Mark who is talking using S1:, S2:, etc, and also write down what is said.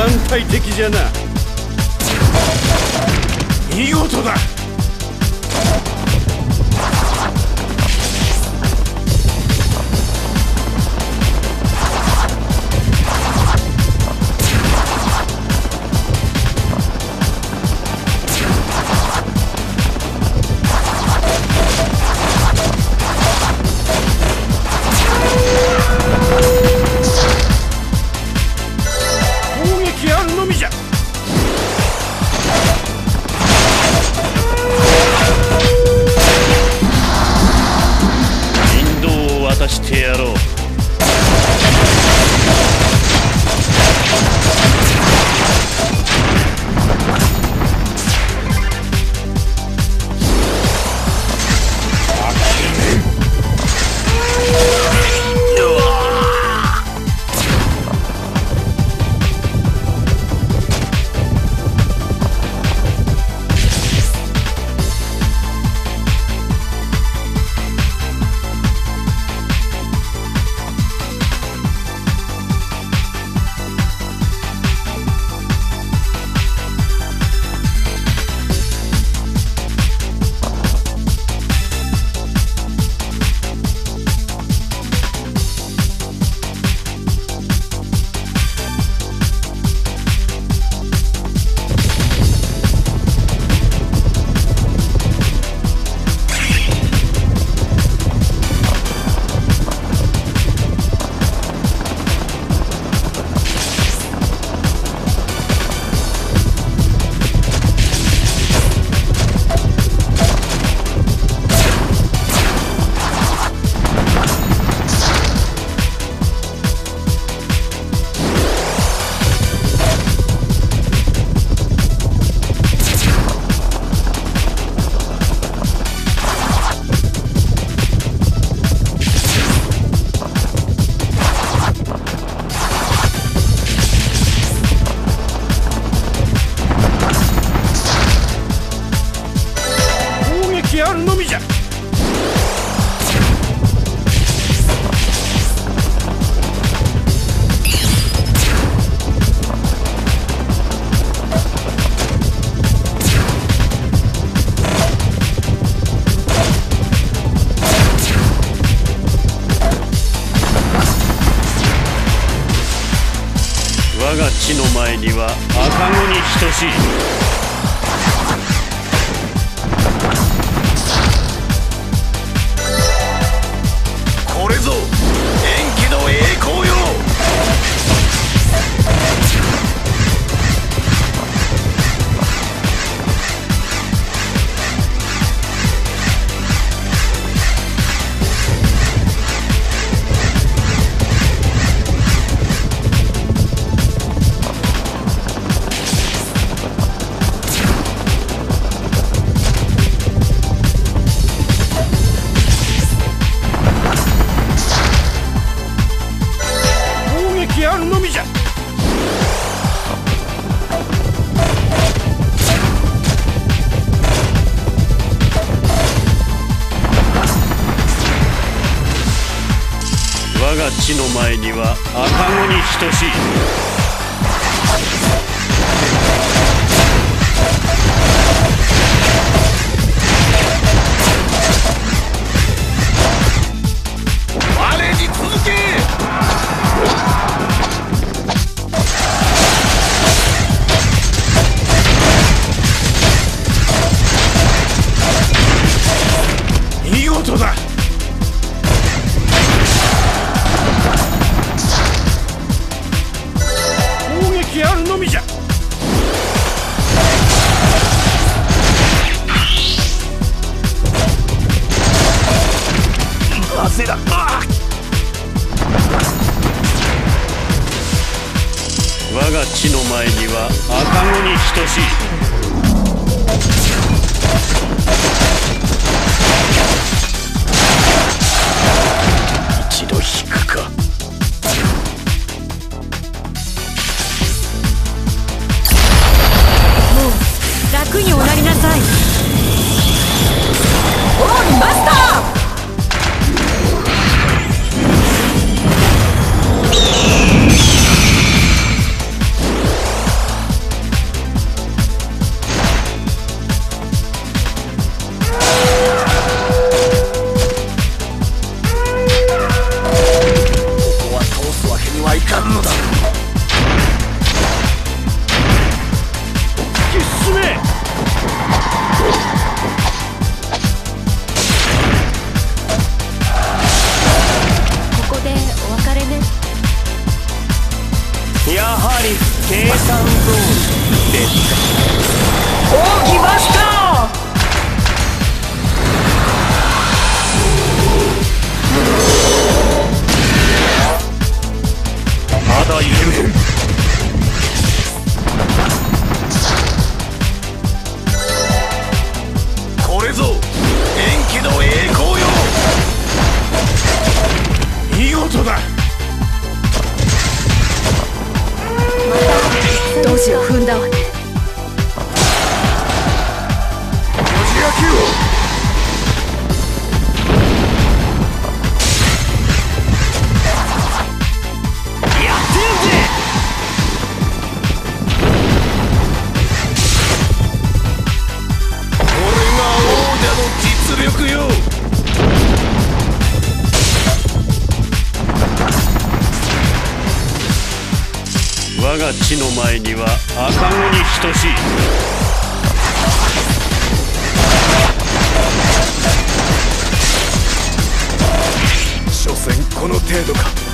S1: 団体的じゃな。見事だ。
S2: してやろう。
S1: やるのみじゃ。
S2: 我が地の前には赤子に等しい。
S3: これぞ延期の栄光よ。
S1: やるのみじゃ。
S2: 我が地の前には赤子に等しい。
S3: 我に続け。
S1: 見事だ。攻撃あるのみじゃ。
S3: 焦らん。
S2: 我が地の前には赤子に等しい。
S3: 一度引くか。
S4: もう楽におなりなさい。オンマスター。
S1: 始め。
S4: ここでお別れね。
S5: やはり計算通りですか。奥義マスター。まだ言える。
S3: これぞ延期の栄光よ。
S1: 見事だ。
S4: ドジを踏んだわね。
S3: こじ焼きを。実力よ。
S2: 我が地の前には赤子に等しい。
S3: 所詮この程度か。